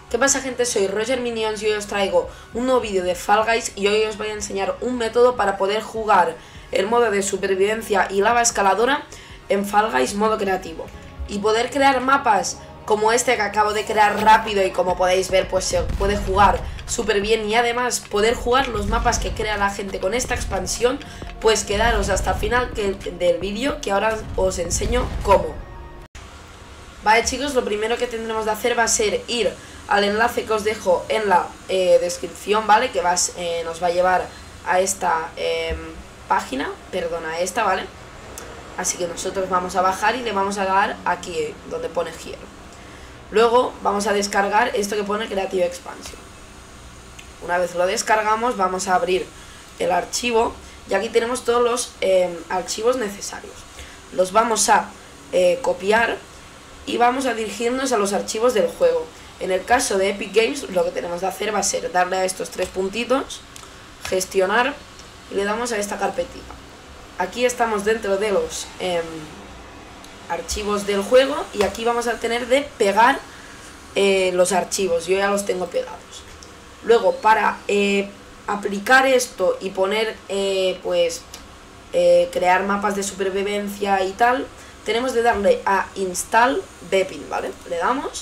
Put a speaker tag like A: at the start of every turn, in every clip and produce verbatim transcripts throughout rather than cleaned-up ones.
A: ¿Qué pasa, gente? Soy Roger Minions y hoy os traigo un nuevo vídeo de Fall Guys y hoy os voy a enseñar un método para poder jugar el modo de supervivencia y lava escaladora en Fall Guys modo creativo y poder crear mapas como este que acabo de crear rápido, y como podéis ver pues se puede jugar súper bien, y además poder jugar los mapas que crea la gente con esta expansión. Pues quedaros hasta el final que, del vídeo, que ahora os enseño cómo. Vale, chicos, lo primero que tendremos de hacer va a ser ir al enlace que os dejo en la eh, descripción, ¿vale? Que vas, eh, nos va a llevar a esta eh, página, perdón, a esta, ¿vale? Así que nosotros vamos a bajar y le vamos a dar aquí, eh, donde pone Here. Luego vamos a descargar esto que pone Creative Expansion. Una vez lo descargamos, vamos a abrir el archivo y aquí tenemos todos los eh, archivos necesarios. Los vamos a eh, copiar y vamos a dirigirnos a los archivos del juego. En el caso de Epic Games, lo que tenemos de hacer va a ser darle a estos tres puntitos, gestionar, y le damos a esta carpetita. Aquí estamos dentro de los eh, archivos del juego y aquí vamos a tener de pegar eh, los archivos. Yo ya los tengo pegados. Luego, para eh, aplicar esto y poner, eh, pues, eh, crear mapas de supervivencia y tal, tenemos de darle a Install Bepin, ¿vale? Le damos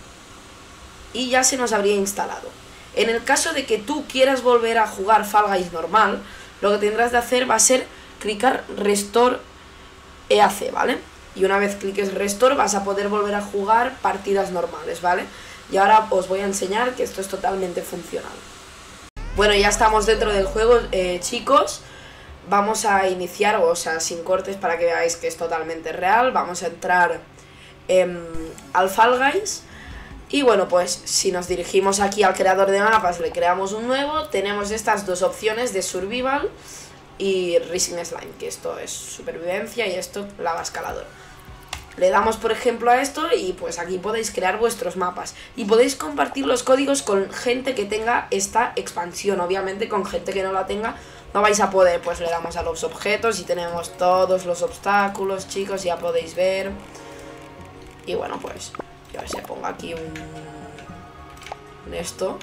A: y ya se nos habría instalado. En el caso de que tú quieras volver a jugar Fall Guys normal, lo que tendrás de hacer va a ser clicar Restore E A C, ¿vale? Y una vez cliques Restore vas a poder volver a jugar partidas normales, ¿vale? Y ahora os voy a enseñar que esto es totalmente funcional. Bueno, ya estamos dentro del juego, eh, chicos. Vamos a iniciar, o sea, sin cortes para que veáis que es totalmente real. Vamos a entrar eh, al Fall Guys. Y bueno, pues si nos dirigimos aquí al creador de mapas, le creamos un nuevo. Tenemos estas dos opciones de Survival y Rising Slime, que esto es supervivencia y esto lava escalador. Le damos por ejemplo a esto y pues aquí podéis crear vuestros mapas y podéis compartir los códigos con gente que tenga esta expansión. Obviamente con gente que no la tenga no vais a poder. Pues le damos a los objetos y tenemos todos los obstáculos, chicos, ya podéis ver. Y bueno, pues yo se pongo aquí un, un esto,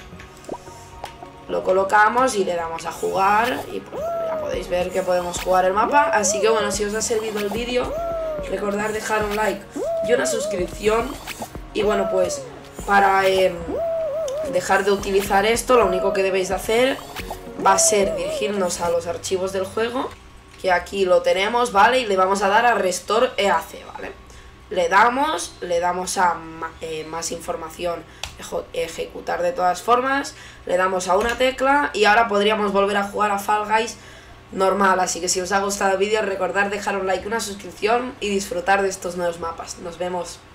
A: lo colocamos y le damos a jugar y pues ya podéis ver que podemos jugar el mapa. Así que bueno, si os ha servido el vídeo, recordad dejar un like y una suscripción. Y bueno, pues para eh, dejar de utilizar esto, lo único que debéis de hacer va a ser dirigirnos a los archivos del juego, que aquí lo tenemos, ¿vale? Y le vamos a dar a Restore E A C, ¿vale? Le damos, le damos a eh, más información, ejecutar de todas formas, le damos a una tecla y ahora podríamos volver a jugar a Fall Guys normal. Así que si os ha gustado el vídeo, recordad dejar un like, una suscripción y disfrutar de estos nuevos mapas. Nos vemos.